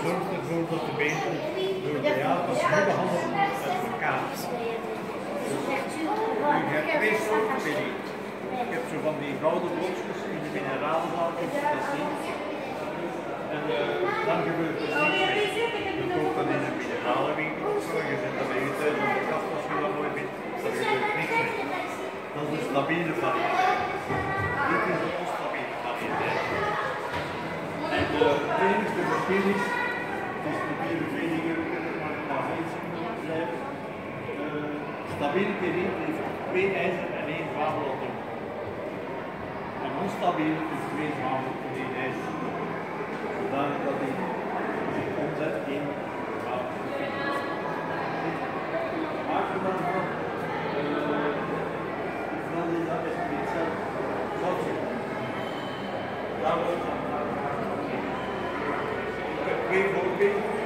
zorgt ervoor dat de beenderen door de jaren pas nu behandeld met elkaar. Je hebt twee soorten perin. Je hebt zo van die gouden blokjes in de mineralenzaal, dat zien. En dan gebeurt er niks mee. Je koopt dat in een mineralenwinkel of zo, je zet dat bij je thuis op de kast als je dat mooi vindt. Daar gebeurt niks mee. Dat is een stabiele variëteit. Dit is een onstabiele variëteit. En het enige verschil is, het is natuurlijk weniger, maar nog iets blijven. Stabiele perin heeft 2 ijzer en 1 zwavelatoom. En onstabiel is 2 zwavel en 1 ijzer. Zodanig dat hij zich omzet in zwavel. Maak er dan van, vooral is dat is niet zelf zoutje. Daar wordt dan. Ik heb 2 voorbeelden.